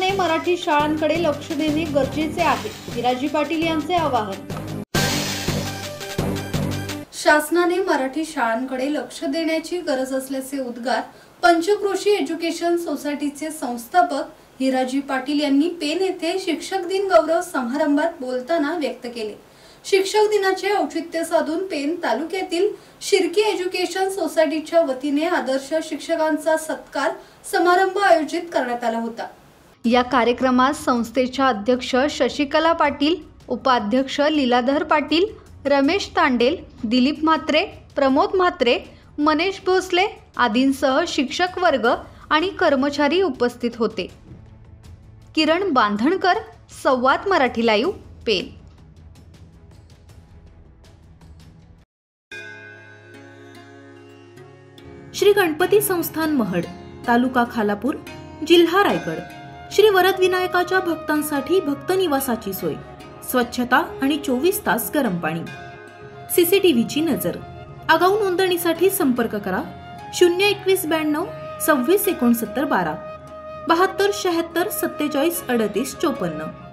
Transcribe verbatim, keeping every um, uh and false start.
शासनाने मराठी शाळांकडे लक्ष देणे गरजेचे आहे, हिराजी पाटील यांचे आवाहन। शासनाने मराठी शाळांकडे लक्ष देण्याची गरज असल्याचे उद्गार पंचक्रोशी एज्युकेशन सोसायटीचे संस्थापक हिराजी पाटील यांनी पेन येथे शिक्षक दिन गौरव समारंभात बोलताना व्यक्त केले। शिक्षक दिनाचे औचित्य साधून पेन तालुक्यातील शिर्की एज्युकेशन सोसायटीच्या वतीने आदर्श शिक्षकांचा सत्कार समारंभ आयोजित करण्यात आला होता। या कार्यक्रमात संस्थेच्या अध्यक्ष शशिकला पाटील, उपाध्यक्ष लीलाधर पाटील, रमेश तांडेल, दिलीप म्हात्रे, प्रमोद म्हात्रे, मनीष भोसले आदींसह शिक्षक वर्ग आणि कर्मचारी उपस्थित होते। किरण बांधणकर, संवाद मराठी लाईव्ह, पेन। श्री गणपती संस्थान महड, तालुका खालापूर, जिल्हा रायगड। श्री वरद विनायकाच्या भक्तांसाठी भक्त निवासाची सोय, स्वच्छता आणि चोवीस तास गरम पाणी, सीसीटीव्हीची नजर। आगाऊ नोंदणीसाठी संपर्क करा शून्य एकवीस ब्याण्णव सव्वीस एकोणसत्तर बारा बहात्तर शहात्तर सत्तेचाळीस अडतीस चोपन्न।